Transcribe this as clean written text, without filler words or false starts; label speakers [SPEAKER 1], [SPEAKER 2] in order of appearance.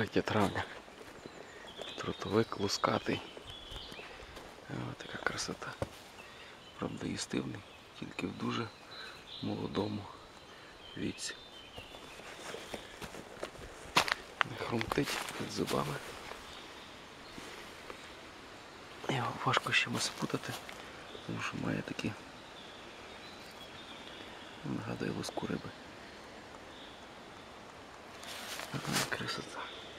[SPEAKER 1] 3 травня. Трутовик лускатий. Ось така красота. Правда, їстивний, тільки в дуже молодому віці. Не хрумтить під зубами. Його важко ще спутати, тому що має такі, нагадує луску риби. Красота.